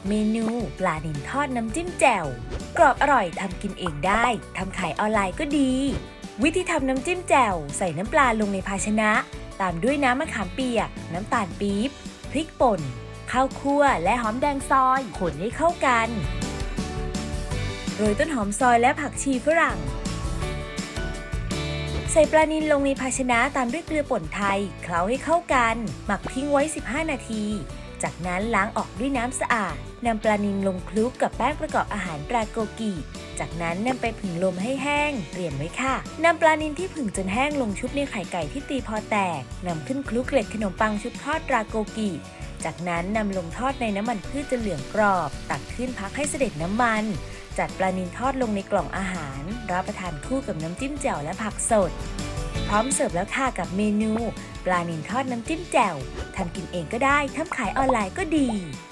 เมนูปลานิลทอดน้ำจิ้มแจ่วกรอบอร่อยทำกินเองได้ทำขายออนไลน์ก็ดีวิธีทำน้ำจิ้มแจ่วใส่น้ำปลาลงในภาชนะตามด้วยน้ำมะขามเปียกน้ำตาลปี๊บพริกป่นข้าวคั่วและหอมแดงซอยคนให้เข้ากันโรยต้นหอมซอยและผักชีฝรั่งใส่ปลานิลลงในภาชนะตามด้วยเกลือป่นไทยเคล้าให้เข้ากันหมักทิ้งไว้15 นาทีจากนั้นล้างออกด้วยน้ำสะอาดนำปลานิลลงคลุกกับแป้งประกอบอาหารราโกกิจากนั้นนำไปผึ่งลมให้แห้งเตรียมไว้ค่ะนำปลานิลที่ผึ่งจนแห้งลงชุบในไข่ไก่ที่ตีพอแตกนำขึ้นคลุกเกล็ดขนมปังชุบทอดราโกกิจากนั้นนำลงทอดในน้ำมันพืชจนเหลืองกรอบตักขึ้นพักให้เสด็จน้ำมันจัดปลานิลทอดลงในกล่องอาหารรับประทานคู่กับน้ำจิ้มแจ่วและผักสดพร้อมเสิร์ฟแล้วค่ะกับเมนูปลานิลทอดน้ำจิ้มแจ่วทำกินเองก็ได้ทำขายออนไลน์ก็ดี